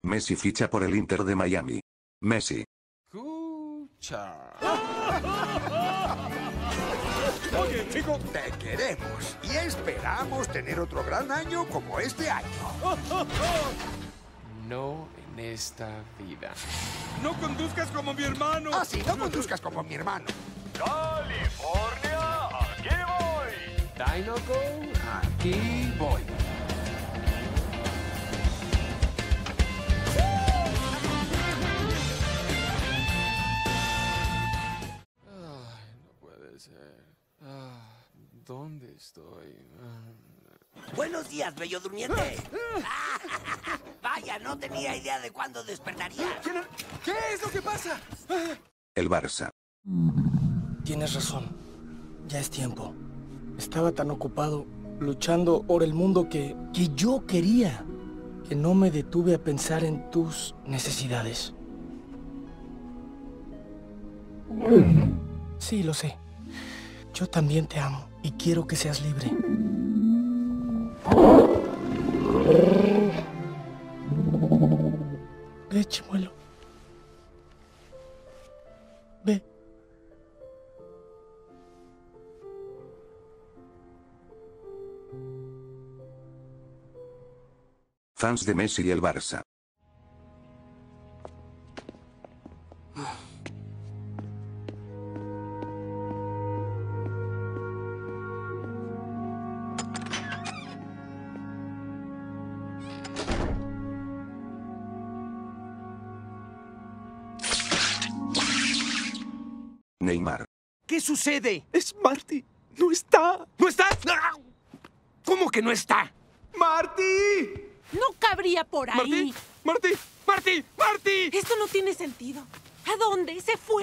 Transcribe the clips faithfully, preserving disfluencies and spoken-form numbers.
Messi ficha por el Inter de Miami. Messi. Escucha. Oye, chico, te queremos y esperamos tener otro gran año como este año. No en esta vida. ¡No conduzcas como mi hermano! Ah, sí, no conduzcas como mi hermano. California, aquí voy. Dinoco, aquí voy. Ay, no puede ser. Ah, ¿dónde estoy? Ah. Buenos días, bello durmiente. Vaya, no tenía idea de cuándo despertaría. ¿Qué es lo que pasa? El Barça. Tienes razón. Ya es tiempo. Estaba tan ocupado luchando por el mundo que, que yo quería, que no me detuve a pensar en tus necesidades. Sí, lo sé. Yo también te amo y quiero que seas libre. Ve, chimuelo. Ve. Fans de Messi y el Barça. Neymar. ¿Qué sucede? Es Marty. No está. ¿No está? ¿Cómo que no está? ¡Marty! No cabría por ahí. ¿Marty? ¡Marty! ¡Marty! ¡Marty! Esto no tiene sentido. ¿A dónde? ¿Se fue?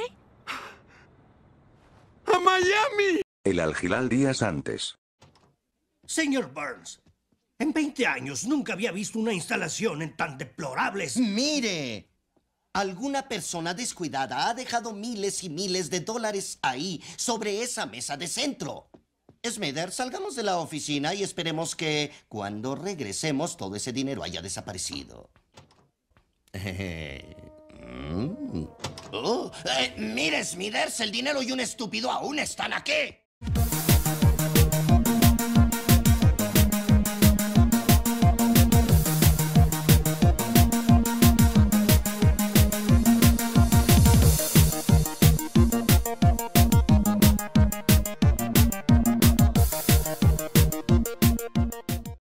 ¡A Miami! El Al Hilal días antes. Señor Burns, en veinte años nunca había visto una instalación en tan deplorables... ¡Mire! Alguna persona descuidada ha dejado miles y miles de dólares ahí, sobre esa mesa de centro. Smither, salgamos de la oficina y esperemos que, cuando regresemos, todo ese dinero haya desaparecido. mm. oh, eh, mire, Smithers, el dinero y un estúpido aún están aquí.